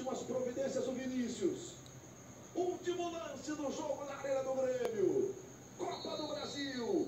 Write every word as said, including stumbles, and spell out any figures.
últimas providências, o Vinícius. Último lance do jogo na Arena do Grêmio. Copa do Brasil.